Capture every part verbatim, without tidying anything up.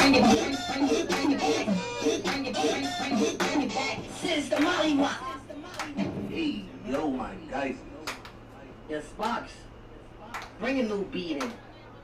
Sister Molly Wop. Hey, yo, my guys. Yo, Sparks, bring a new beat in.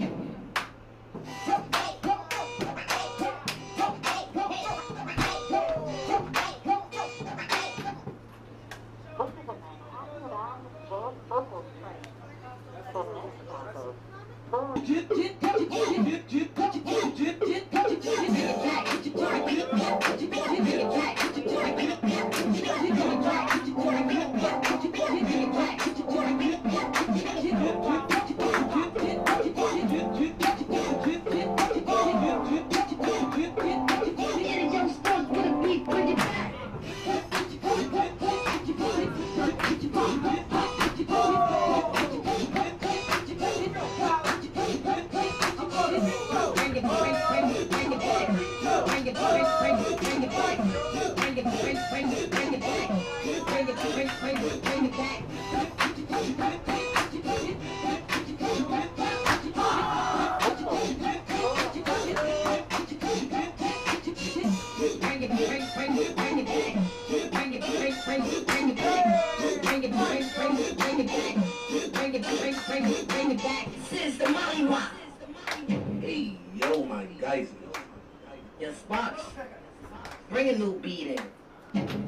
Sister Molly Wop. Hey, yo, my guys. Yo, Sparks, bring a new beat in.